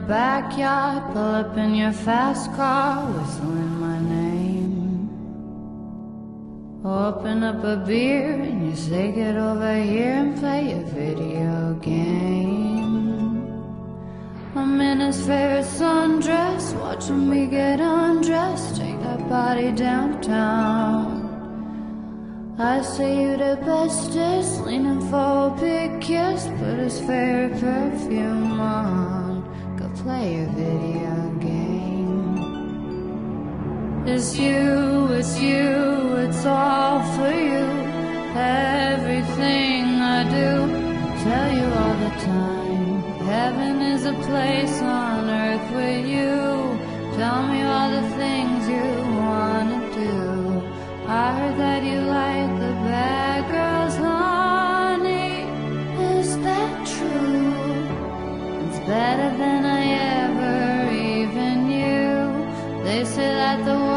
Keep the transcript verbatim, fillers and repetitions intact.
backyard, pull up in your fast car, whistling my name. Open up a beer and you say get over here and play a video game. I'm in his favorite sundress, watching me get undressed, take that body downtown. I say you the bestest, leaning for a big kiss, put his favorite perfume on, go play a video game. It's you, it's you, it's all for you. Everything I do, tell you all the time. Heaven is a place on earth with you. Tell me all the things you wanna do. I heard that you like the bad girls, honey. Is that true? It's better than I ever even knew. They say that the